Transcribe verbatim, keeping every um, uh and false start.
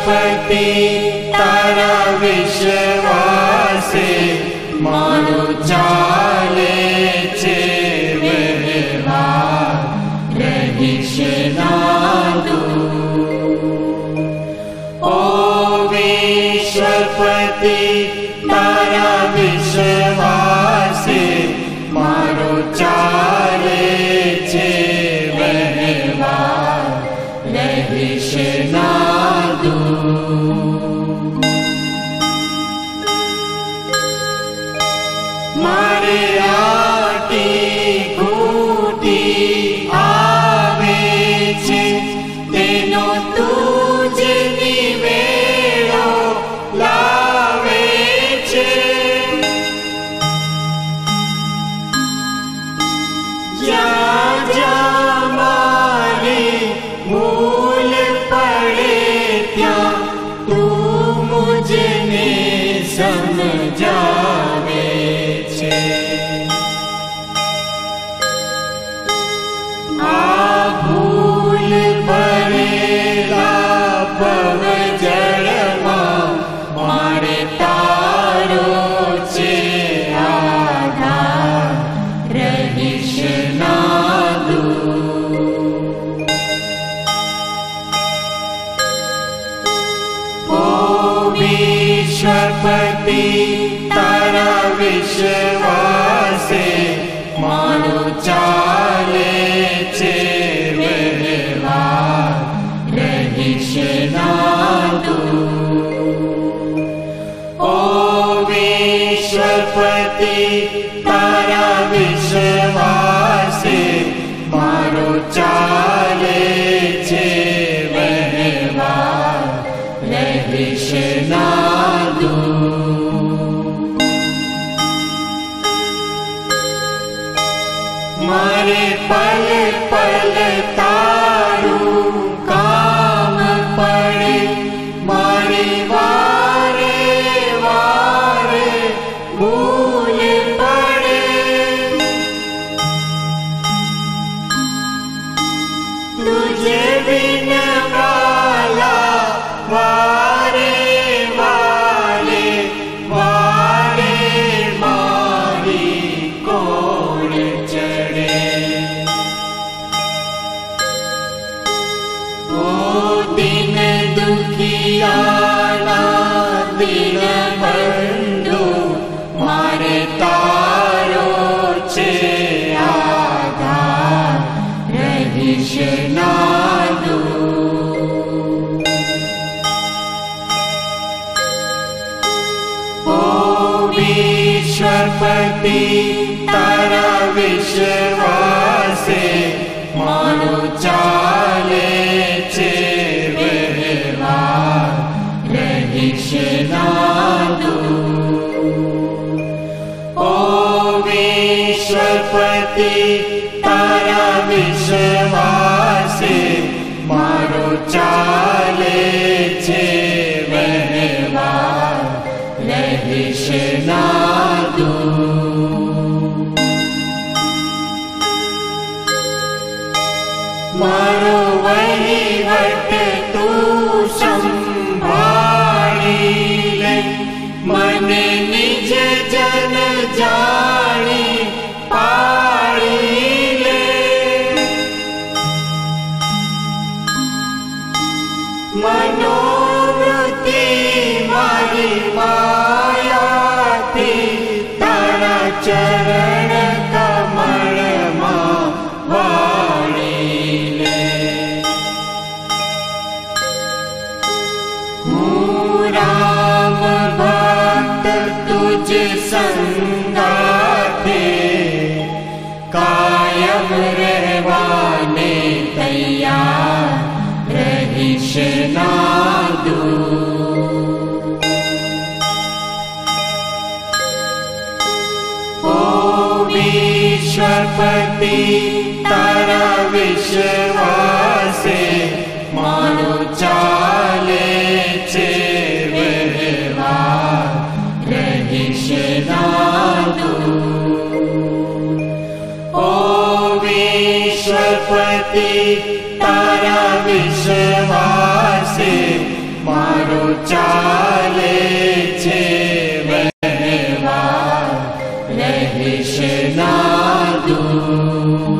विश्वपति तारा विश्वासे मारो चाले छे व्यवहार रहिश नादू। ओ विश्वपति तारा विश्वासे मारो चाले छे व्यवहार रहिश नादू। मारे आटी घूटी आवे छे तेनो तुज निवेड़ो लावे छे। जा जा मारी भूल पड़े त्या तू मुझने समझावे छे। आ भूल भरेला भवजळमा मारे तारो छे आधार रहिश नादू। ओ विश्वपति तारा विश्वासे मारो चाले छे व्यवहार रहिश नादू। ओ विश्वपति तारा विश्वासे मारो चाले छे व्यवहार रहिश नादू। मारे पल पल तारू काम पड़े मारे वारे वारे भूल पड़े। तुझे बिन वाला वारे वारे वारे मारी कोण चढ़े। ओ दिन दुखियाना दिन बंधु मारे तारो छे आधार रहिश नादू। ओ विश्वपति तारा विश्वासे मारो चाले छे व्यवहार रहिश नादू। ओ विश्वपति तारा विश्वासे मारो चाले छे व्यवहार रहिश नादू। मारो वहीवट तू संभाળી ले मने निज जन जाणी पाड़ी ले। मनोवृत्ति मारी माया थी तारा चरण कमल मां वाणी ले। हूँ राम भक्त तुझ संगाथे कायम रहवाने तैयार रहिश नादू। ओ विश्वपति तारा विश्वासे मारो चाले छे व्यवहार रहिश नादू। ओ विश्वपति तारा विश्वासे मारो ચાલે છે વહેવાર રહીશ ના દૂર.